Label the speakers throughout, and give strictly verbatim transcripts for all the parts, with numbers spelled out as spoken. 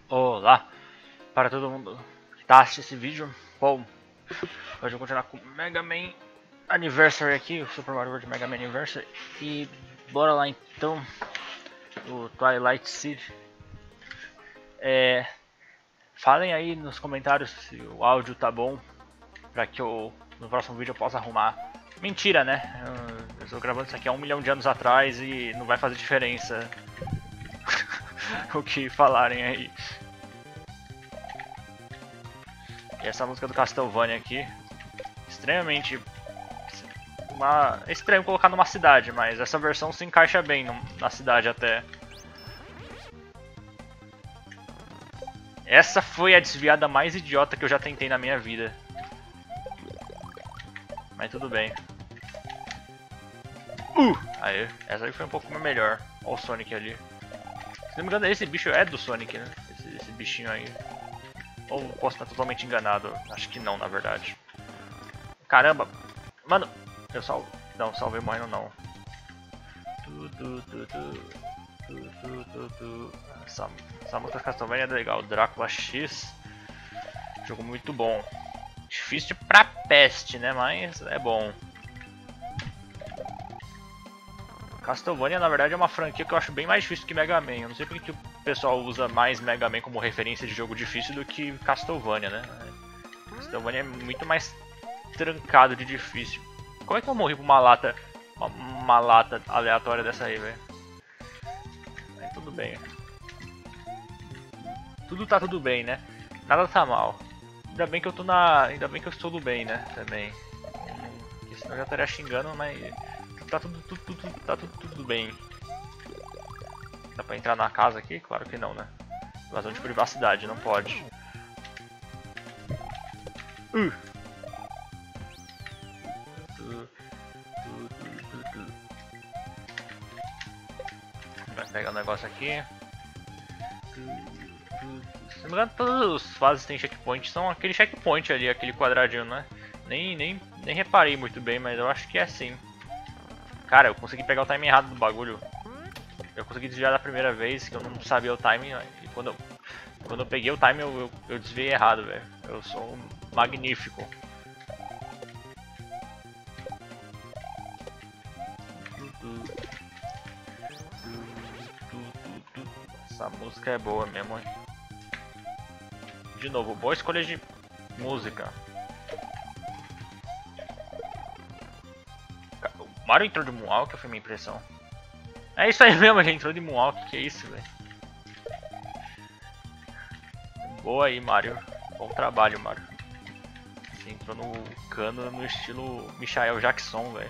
Speaker 1: Olá para todo mundo que tá assistindo esse vídeo. Bom, hoje eu vou continuar com o Mega Man Anniversary aqui, o Super Mario World Mega Man Anniversary. E bora lá então, o Twilight City. É, falem aí nos comentários se o áudio tá bom, pra que eu no próximo vídeo eu possa arrumar. Mentira, né? Eu, eu estou gravando isso aqui há um milhão de anos atrás e não vai fazer diferença o que falarem aí. E essa música do Castlevania aqui, extremamente... Uma... É estranho colocar numa cidade, mas essa versão se encaixa bem na cidade até. Essa foi a desviada mais idiota que eu já tentei na minha vida. Mas tudo bem. Uh! Aí, essa aí foi um pouco melhor. Olha o Sonic ali. Se não me engano, esse bicho é do Sonic, né? Esse, esse bichinho aí. Ou posso estar totalmente enganado? Acho que não, na verdade. Caramba! Mano! Eu salvo. Não, salvei morrendo não. Tu, tu, tu, tu. Tu, tu, tu, tu. Essa, essa música Castlevania é legal. Drácula X. Jogo muito bom. Difícil pra peste, né? Mas é bom. Castlevania, na verdade, é uma franquia que eu acho bem mais difícil que Mega Man. Eu não sei porque que o pessoal usa mais Mega Man como referência de jogo difícil do que Castlevania, né? Castlevania é muito mais trancado de difícil. Como é que eu morri por uma lata, uma, uma lata aleatória dessa aí, velho? Mas tudo bem. Tudo tá tudo bem, né? Nada tá mal. Ainda bem que eu tô na... Ainda bem que eu estou do bem, né? Também. Porque senão eu já estaria xingando, mas... Tá tudo, tudo, tudo, tá tudo, tudo bem. Dá pra entrar na casa aqui? Claro que não, né? Invasão de privacidade, não pode. Uh. Vai pegar o um negócio aqui. Se não me engano, todas as fases tem checkpoint. São aquele checkpoint ali, aquele quadradinho, né? Nem, nem, nem reparei muito bem, mas eu acho que é assim. Cara, eu consegui pegar o timing errado do bagulho. Eu consegui desviar da primeira vez, que eu não sabia o timing. E quando eu, quando eu peguei o timing, eu, eu, eu desviei errado, velho. Eu sou um magnífico. Essa música é boa mesmo, hein? De novo, boa escolha de música. O Mario entrou de Moonwalk, foi minha impressão. É isso aí mesmo, ele entrou de Moonwalk, que é isso, velho. Boa aí, Mario. Bom trabalho, Mario. Você entrou no cano no estilo Michael Jackson, velho.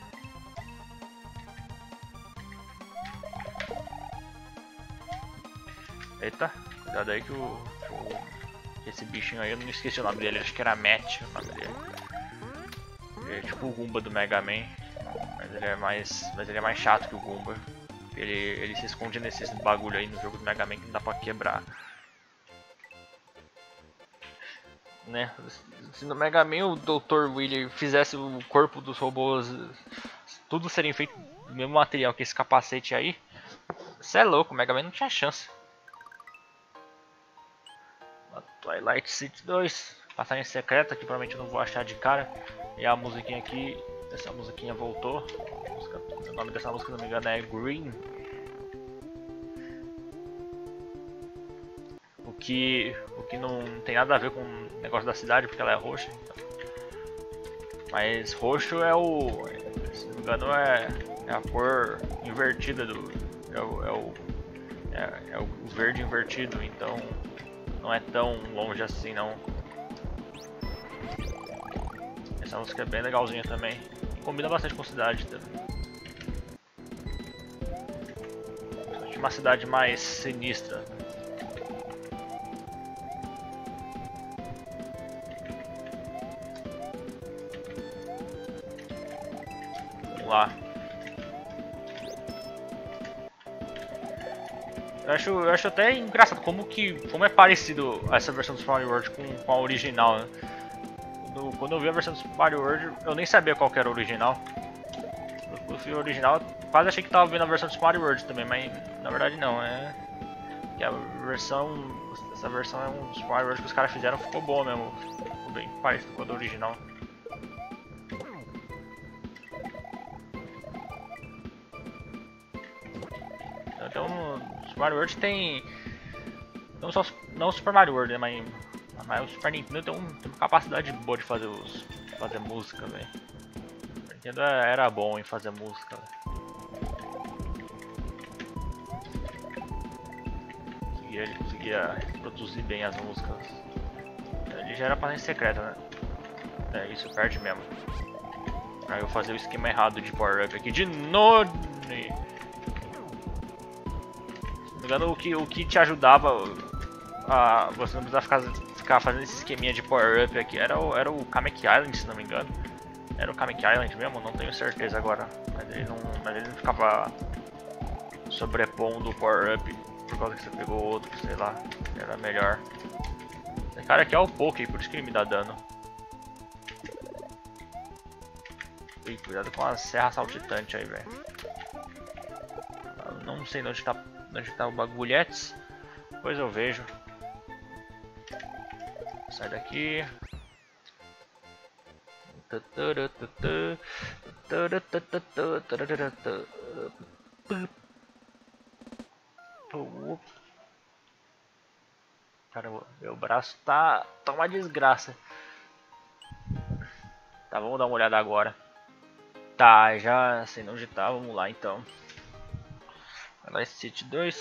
Speaker 1: Eita, cuidado aí que o, o... Esse bichinho aí, eu não esqueci o nome dele, acho que era Matt o nome dele. Ele é tipo o Goomba do Mega Man. Mas ele é mais, mas ele é mais chato que o Goomba. Ele, ele se esconde nesses bagulho aí no jogo do Mega Man que não dá pra quebrar. Né? Se no Mega Man o doutor Willy fizesse o corpo dos robôs tudo serem feito do mesmo material que esse capacete aí, você é louco, o Mega Man não tinha chance. Twilight City dois, passagem secreta que provavelmente eu não vou achar de cara. E a musiquinha aqui, essa musiquinha voltou. Música, o nome dessa música, se não me engano, é Green. O que, o que não tem nada a ver com o negócio da cidade, porque ela é roxa. Então. Mas roxo é o, se não me engano, é, é a cor invertida do, é o, é o, é, é o verde invertido, então não é tão longe assim não. Essa música é bem legalzinha também. Combina bastante com a cidade também. Uma cidade mais sinistra. Vamos lá. Eu acho, eu acho até engraçado como que como é parecido essa versão do Super Mario World com, com a original, né? Quando, quando eu vi a versão do Super Mario World, eu nem sabia qual que era o original. Eu vi o original, quase achei que tava vendo a versão do Super Mario World também, mas na verdade não, é Que a versão. Essa versão é um dos Super Mario que os caras fizeram, ficou boa mesmo. Ficou bem parecido com a do original. Então no Super Mario World tem. Não só não o Super Mario World, né, mas, mas o Super Nintendo tem, um, tem uma capacidade boa de fazer os. fazer música, velho. O Super Nintendo era bom em fazer música, véio. Ele conseguia produzir bem as músicas. Ele já era passagem secreta, né? É, isso perde mesmo. Aí eu vou fazer o esquema errado de power up aqui de novo. Se não me engano, o que, o que te ajudava a você não precisar ficar, ficar fazendo esse esqueminha de power up aqui era o, era o Kamek Island, se não me engano. Era o Kamek Island mesmo, não tenho certeza agora. Mas ele não, mas ele não ficava sobrepondo o power up. Por causa que você pegou outro, sei lá, era melhor. Esse cara aqui é o Poké, por isso que ele me dá dano. Ui, cuidado com a serra saltitante aí, velho. Não sei onde tá, onde tá o bagulhetes. Depois eu vejo. Sai daqui. Cara, meu braço tá, tá uma desgraça. Tá, vamos dar uma olhada agora. Tá, já sei onde tá, vamos lá então. Life City dois.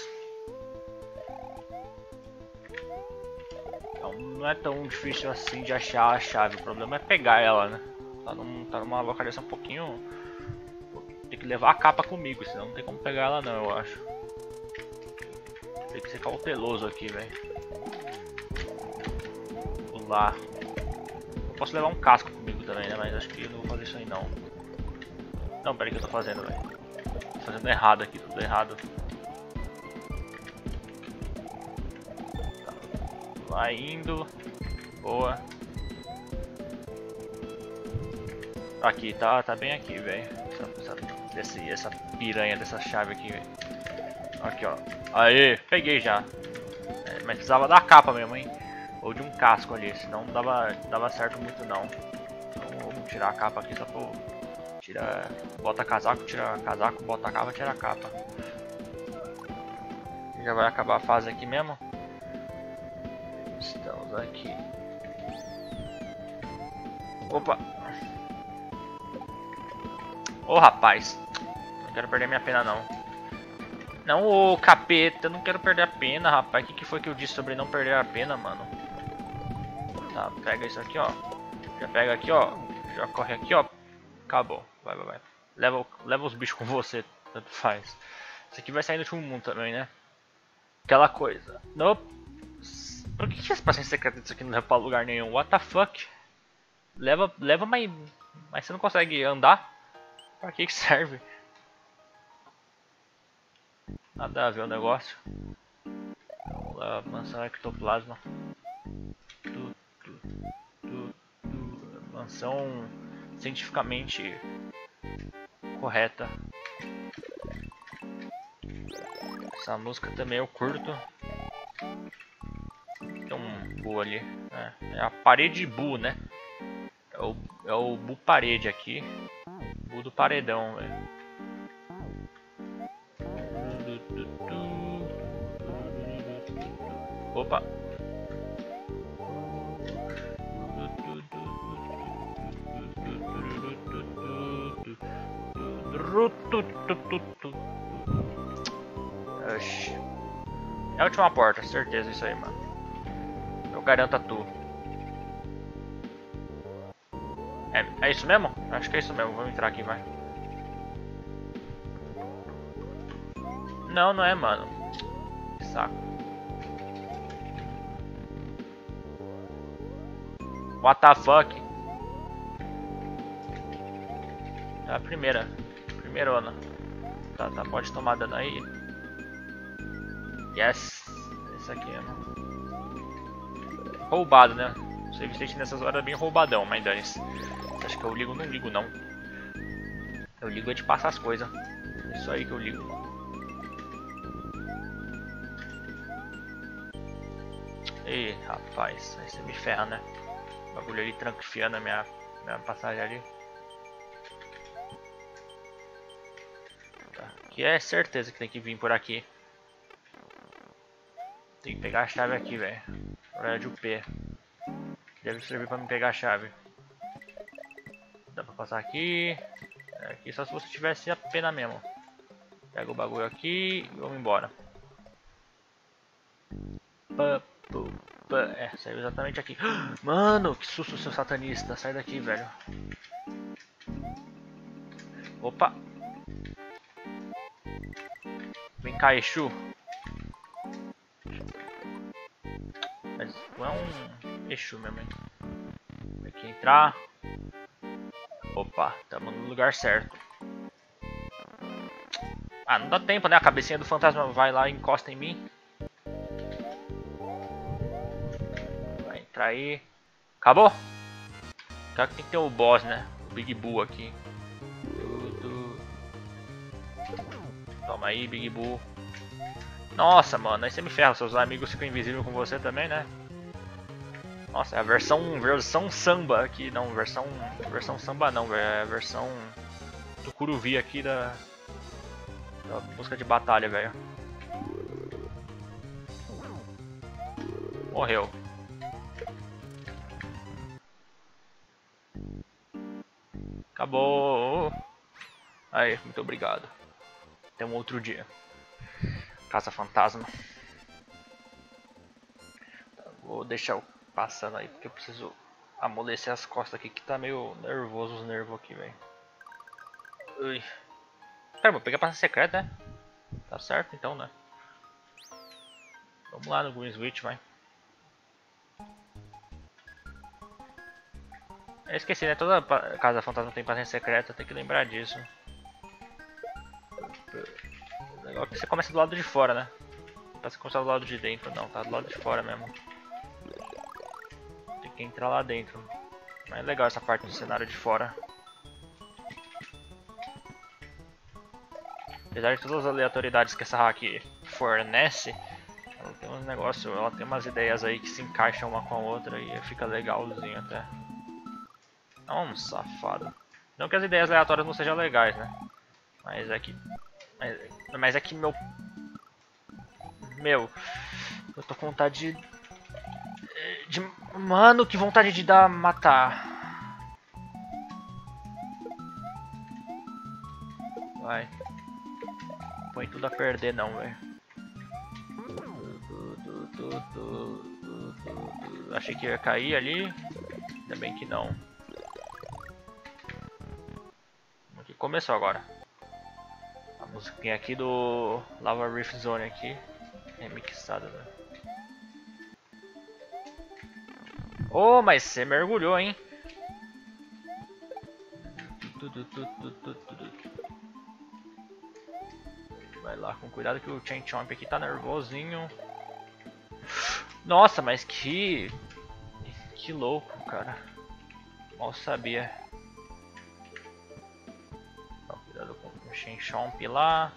Speaker 1: Então, não é tão difícil assim de achar a chave, o problema é pegar ela, né? Tá, num, tá numa localização um pouquinho... Tem que levar a capa comigo, senão não tem como pegar ela não, eu acho. Tem que ser cauteloso aqui, velho. Lá. Eu posso levar um casco comigo também, né? Mas acho que eu não vou fazer isso aí não. Não, pera aí que eu tô fazendo, velho. Tô fazendo errado aqui, tudo errado. Tá. Lá indo. Boa. Aqui, tá, tá bem aqui, velho. Essa, essa, essa piranha dessa chave aqui, velho. Aqui, ó. Aê, peguei já. É, mas precisava da capa mesmo, hein. Ou de um casco ali, senão não dava, dava certo muito não. Então vamos tirar a capa aqui só pra tirar. Bota casaco, tira casaco, bota a capa, tira a capa. Já vai acabar a fase aqui mesmo. Estamos aqui. Opa! Ô rapaz, não quero perder minha pena não. Não, ô capeta, eu não quero perder a pena, rapaz. O que, que foi que eu disse sobre não perder a pena, mano? Tá, pega isso aqui, ó. Já pega aqui, ó. Já corre aqui, ó. Acabou. Vai, vai, vai. Leva, leva os bichos com você, tanto faz. Isso aqui vai sair no último mundo também, né? Aquela coisa. Nope. Por que, que as paciências secretas disso aqui não leva pra lugar nenhum? What the fuck? Leva, leva, mas, mas você não consegue andar? Pra que que serve? Nada a ver o negócio. Vamos lá, mansão ectoplasma. Tu, tu, tu, tu. Mansão cientificamente correta. Essa música também eu curto. Tem um Bu ali. É, é a parede Bu, né? É o, é o Bu parede aqui. Bu do paredão, velho. Opa! Oxi. É a última porta, certeza isso aí, mano. Eu garanto a tu. É, é isso mesmo? Acho que é isso mesmo, vamos entrar aqui, vai. Não, não é, mano. Que saco. What the fuck? É a primeira. Primeirona. Tá, tá, pode tomar dano aí. Yes. Esse aqui, mano. Roubado, né? O save state nessas horas é bem roubadão, mas dane-se. Acho que eu ligo? Não ligo, não. Eu ligo é de passar as coisas. É isso aí que eu ligo. Ih, rapaz, aí você me ferra, né? O bagulho ali tranquifiando a minha, minha passagem ali. Tá. Que é certeza que tem que vir por aqui. Tem que pegar a chave aqui, velho. Prédio P. Deve servir pra me pegar a chave. Dá pra passar aqui. Aqui só se você tivesse a pena mesmo. Pega o bagulho aqui e vamos embora. Pá, pá, pá. É, saiu exatamente aqui. Mano, que susto, seu satanista. Sai daqui, velho. Opa. Vem cá, Exu. Mas não é um Exu mesmo, hein? Tem que entrar. Opa, estamos no lugar certo. Ah, não dá tempo, né? A cabecinha do fantasma vai lá e encosta em mim. Vai entrar aí. Acabou? Claro que tem que ter o boss, né? O Big Boo aqui. Toma aí, Big Boo. Nossa, mano, aí você me ferra. Seus amigos ficam invisíveis com você também, né? Nossa, é a versão, versão samba aqui. Não, versão, versão samba não, velho. É a versão do Curuvi aqui da, da música de batalha, velho. Morreu. Acabou. Aí, muito obrigado. Até um outro dia. Caça fantasma. Vou deixar eu passando aí, porque eu preciso amolecer as costas aqui, que tá meio nervoso os nervos aqui, velho. Ui. Cara, vou pegar a passagem secreta, né? Tá certo então, né? Vamos lá no Green Switch, vai. Eu esqueci, né? Toda casa fantasma tem passagem secreta, tem que lembrar disso. O legal é que você começa do lado de fora, né? Não você começar do lado de dentro, não, tá do lado de fora mesmo. Tem que entrar lá dentro. Mas é legal essa parte do cenário de fora. Apesar de todas as aleatoriedades que essa hack fornece, ela tem uns negócios, ela tem umas ideias aí que se encaixam uma com a outra e fica legalzinho até. É um safado. Não que as ideias aleatórias não sejam legais, né? Mas é que... Mas, mas é que meu... Meu... Eu tô com vontade de... de... Mano, que vontade de dar... matar. Vai. Põe tudo a perder não, velho. Achei que ia cair ali. Ainda bem que não. Aqui começou agora. A musiquinha aqui do Lava Rift Zone aqui. Remixada, velho. Oh, mas você mergulhou, hein? Vai lá, com cuidado que o Chain Chomp aqui tá nervosinho. Nossa, mas que... Que louco, cara. Mal sabia. Cuidado com o Chain Chomp lá.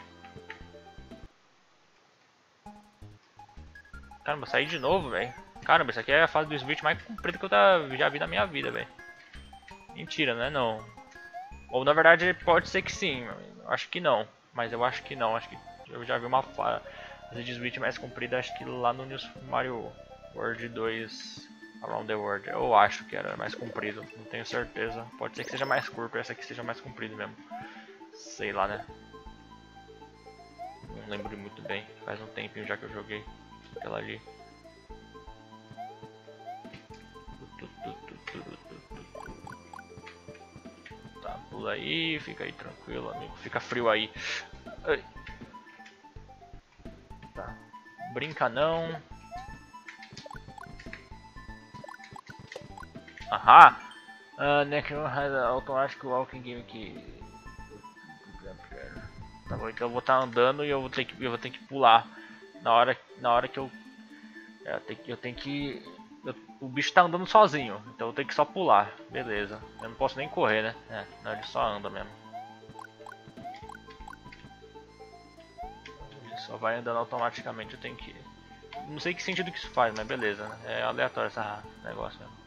Speaker 1: Caramba, saí de novo, velho. Caramba, isso aqui é a fase do Switch mais comprida que eu já vi na minha vida, velho. Mentira, né? Não. Ou na verdade pode ser que sim. Acho que não. Mas eu acho que não. Acho que eu já vi uma fase de Switch mais comprida. Acho que lá no New Mario World dois Around the World. Eu acho que era mais comprido. Não tenho certeza. Pode ser que seja mais curto. Essa aqui seja mais comprida mesmo. Sei lá, né? Não lembro muito bem. Faz um tempinho já que eu joguei aquela ali. Tá, pula aí, fica aí tranquilo, amigo. Fica frio aí. Ai. Tá. Brinca não. Ahá! Uh, Necron has automatic walking game que. Tá bom, então eu vou estar tá andando e eu vou ter que eu vou ter que pular na hora na hora que eu eu tenho que eu tenho que eu, o bicho tá andando sozinho, então eu tenho que só pular, beleza? Eu não posso nem correr, né? É, não, ele só anda mesmo. Ele só vai andando automaticamente, eu tenho que Não sei que sentido que isso faz, mas beleza, né? É aleatório esse negócio mesmo.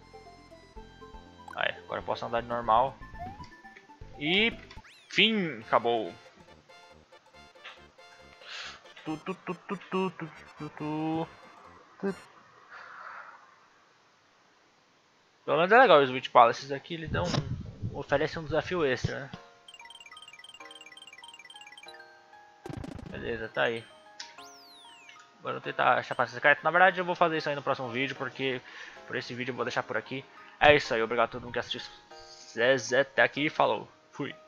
Speaker 1: Aí, agora eu posso andar de normal. E... Fim! Acabou. Tu, tu, tu, tu, tu, tu, tu, tu. Pelo menos é legal os Witch Palaces aqui, eles dão... oferecem um desafio extra, né? Beleza, tá aí. Agora eu vou tentar achar essa carta. Na verdade eu vou fazer isso aí no próximo vídeo, porque por esse vídeo eu vou deixar por aqui. É isso aí, obrigado a todo mundo que assistiu até aqui, falou, fui.